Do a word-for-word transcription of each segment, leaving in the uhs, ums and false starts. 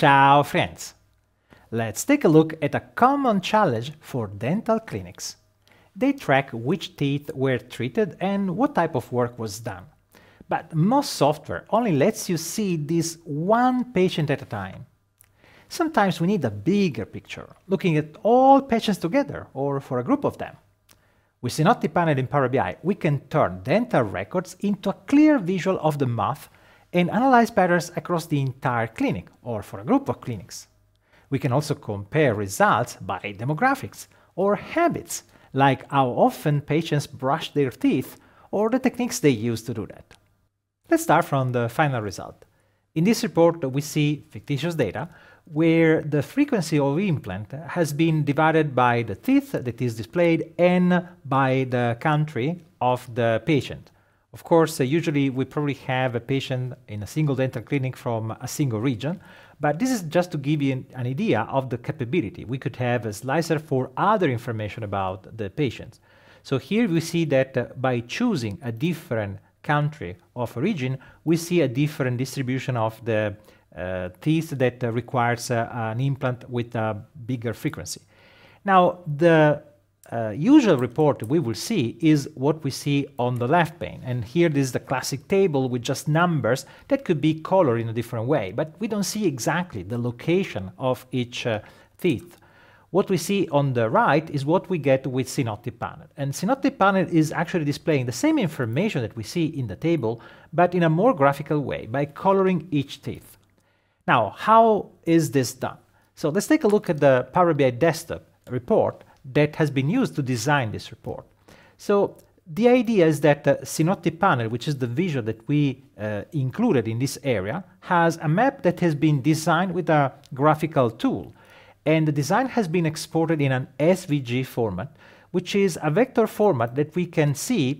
Ciao friends! Let's take a look at a common challenge for dental clinics. They track which teeth were treated and what type of work was done. But most software only lets you see this one patient at a time. Sometimes we need a bigger picture, looking at all patients together or for a group of them. With Synoptic Panel in Power B I, we can turn dental records into a clear visual of the mouth and analyze patterns across the entire clinic or for a group of clinics. We can also compare results by demographics or habits, like how often patients brush their teeth or the techniques they use to do that. Let's start from the final result. In this report, we see fictitious data where the frequency of implant has been divided by the teeth that is displayed and by the country of the patient. Of course, uh, usually we probably have a patient in a single dental clinic from a single region, but this is just to give you an, an idea of the capability. We could have a slicer for other information about the patient. So here we see that uh, by choosing a different country of origin, we see a different distribution of the uh, teeth that uh, requires uh, an implant with a bigger frequency. Now, the Uh, usual report we will see is what we see on the left pane, and here this is the classic table with just numbers that could be colored in a different way, but we don't see exactly the location of each uh, teeth. What we see on the right is what we get with Synoptic Panel, and Synoptic Panel is actually displaying the same information that we see in the table, but in a more graphical way by coloring each teeth. Now, how is this done? So let's take a look at the Power B I desktop report that has been used to design this report. So the idea is that the Synoptic Panel, which is the visual that we uh, included in this area, has a map that has been designed with a graphical tool. And the design has been exported in an S V G format, which is a vector format that we can see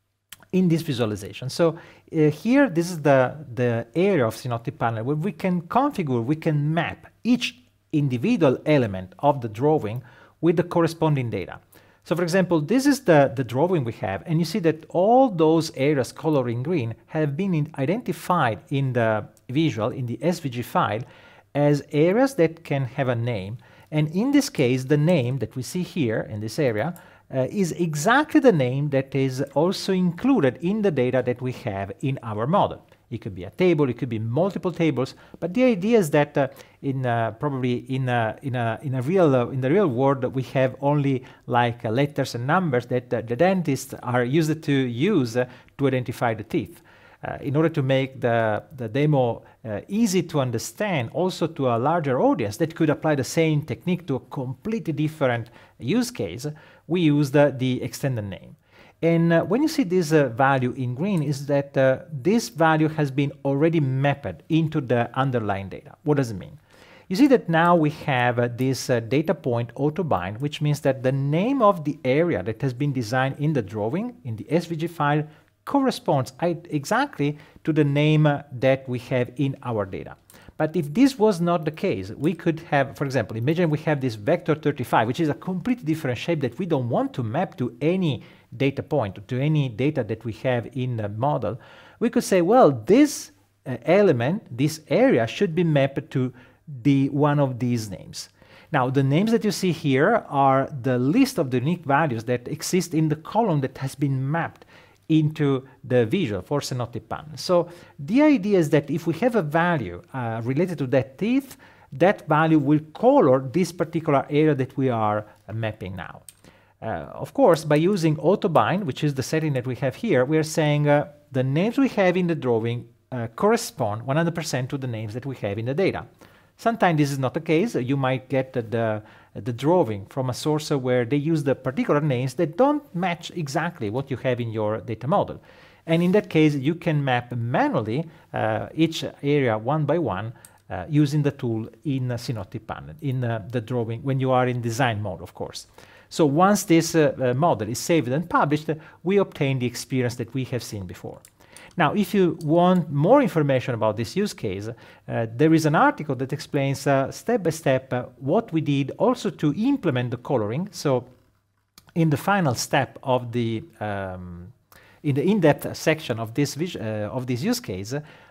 in this visualization. So uh, here, this is the, the area of Synoptic Panel where we can configure, we can map each individual element of the drawing with the corresponding data. So for example, this is the, the drawing we have, and you see that all those areas colored in green have been in identified in the visual, in the S V G file, as areas that can have a name. And in this case, the name that we see here in this area uh, is exactly the name that is also included in the data that we have in our model. It could be a table, it could be multiple tables, but the idea is that uh, in uh, probably in a, in a in a real uh, in the real world we have only like uh, letters and numbers that uh, the dentists are used to use uh, to identify the teeth. Uh, in order to make the the demo uh, easy to understand, also to a larger audience that could apply the same technique to a completely different use case, we used uh, the extended name. And uh, when you see this uh, value in green, is that uh, this value has been already mapped into the underlying data. What does it mean? You see that now we have uh, this uh, data point auto-bind, which means that the name of the area that has been designed in the drawing, in the S V G file, corresponds exactly to the name uh, that we have in our data. But if this was not the case, we could have, for example, imagine we have this vector thirty-five, which is a completely different shape that we don't want to map to any data point, to any data that we have in the model. We could say, well, this uh, element, this area should be mapped to the one of these names. Now, the names that you see here are the list of the unique values that exist in the column that has been mapped into the visual for Synoptic Panel. So the idea is that if we have a value uh, related to that teeth, that value will color this particular area that we are uh, mapping now. Uh, of course, by using auto-bind, which is the setting that we have here, we are saying uh, the names we have in the drawing uh, correspond one hundred percent to the names that we have in the data. Sometimes this is not the case. You might get uh, the, uh, the drawing from a source where they use the particular names that don't match exactly what you have in your data model. And in that case, you can map manually uh, each area one by one uh, using the tool in uh, Synoptic Panel, in uh, the drawing, when you are in design mode, of course. So once this uh, uh, model is saved and published, uh, we obtain the experience that we have seen before. Now, if you want more information about this use case, uh, there is an article that explains uh, step by step uh, what we did also to implement the coloring. So in the final step of the um, in the in-depth section of this uh, of this use case,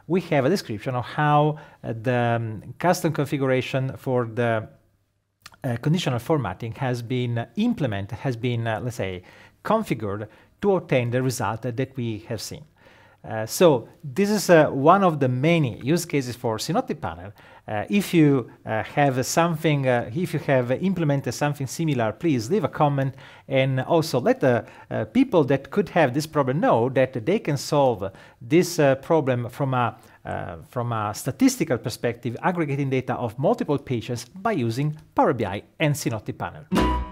we have a description of how uh, the um, custom configuration for the uh, conditional formatting has been implemented, has been, uh, let's say, configured to obtain the result uh, that we have seen. Uh, so this is uh, one of the many use cases for Synoptic Panel. Uh, if you uh, have something, uh, if you have implemented something similar, please leave a comment, and also let the uh, people that could have this problem know that they can solve this uh, problem from a, uh, from a statistical perspective, aggregating data of multiple patients by using Power B I and Synoptic Panel.